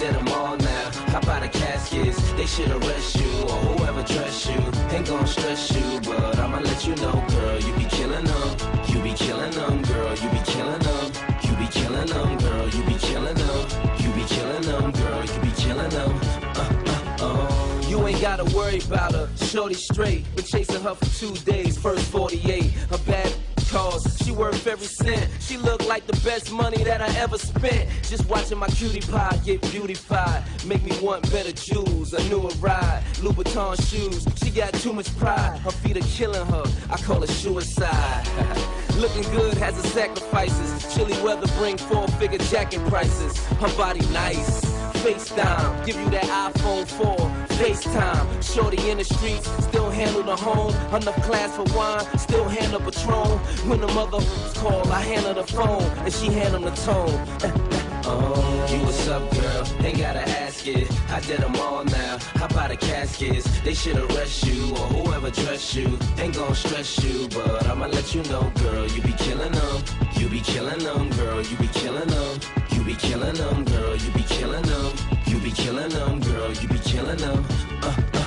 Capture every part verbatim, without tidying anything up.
did them all now. Hop out of caskets, they should arrest you, or whoever dress you. Ain't gon' stress you, but I'ma let you know, girl, you be killing them. You be killing them, girl, you be killing them. You be killing them, girl, you be killing them. You be killing them, girl, you be killing them. Uh, uh, oh. You ain't gotta worry about her, shorty straight. Been chasing her for two days, first forty-eight. Her bad cause, she worth every cent. She look like the best money that I ever spent. Just watching my cutie pie get beautified make me want better jewels, a newer ride, Louboutin shoes. She got too much pride, her feet are killing her, I call it suicide. Looking good has its sacrifices. Chilly weather bring four-figure jacket prices. Her body nice, FaceTime, give you that iPhone four, FaceTime. Shorty in the streets, still handle the home. Enough class for wine, still handle Patron. When the mother call, I handle the phone, and she handle the tone. Oh, you what's up, girl? Ain't gotta ask it. I did them all now. Hop out of caskets. They should arrest you, or whoever dress you. Ain't gon' stress you, but I'ma let you know, girl, you be killing them. You be killing them, girl, you be killing them. You be killing them, girl, you be killing them. You be killing them, girl, you be killing them. Uh, uh,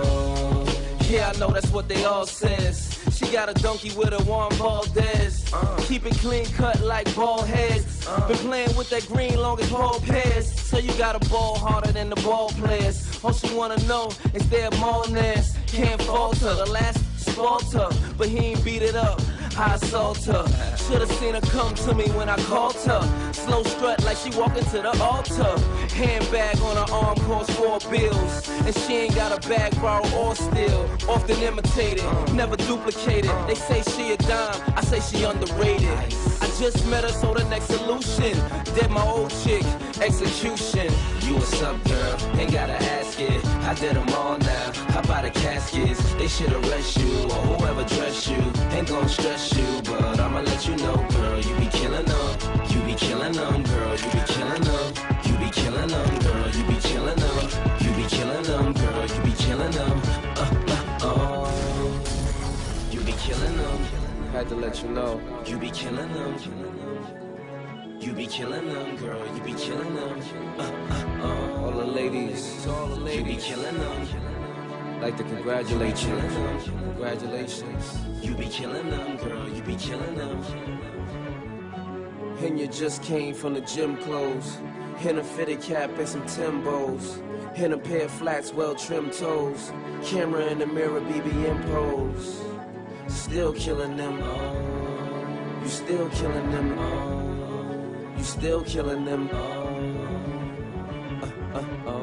oh. Yeah, I know that's what they all says. She got a donkey with a Juan Valdez. Uh. Keep it clean cut like ball heads. Uh. Been playing with that green long as ball pairs. So you got a ball harder than the ball players. All she wanna know is their malness. Can't falter, the last spalter, but he ain't beat it up. I assault her. Should've seen her come to me when I called her. Slow strut like she walking to the altar. Handbag on her arm costs four bills. And she ain't got a bag, borrow or steal. Often imitated, never duplicated. They say she a dime, I say she underrated. I just met her, so the next solution. Dead my old chick, execution. You what's up, girl? Ain't gotta ask it. I did them all now. Hop out of caskets. They should arrest you, or whoever dress you. Ain't gon' stress you, but I'ma let you know, girl, you be killing them. You be killing them, girl, you be killing them. You be killing them, girl, you be killing them. You be killing them, girl, you be killing them. Uh, uh, oh. You be killing them. Had to let you know. You be killing them. You be killing them, girl, you be killing them. Uh, uh, uh. All the ladies, all the ladies, you be killing them. Like to congratulate you. Congratulations. You be killing them, girl, you be killing them. And you just came from the gym clothes. In a fitted cap and some Timbos. In a pair of flats, well-trimmed toes. Camera in the mirror, B B M pose. Still killing them, oh. You still killing them, oh. You still killing them, oh. Uh, uh, oh.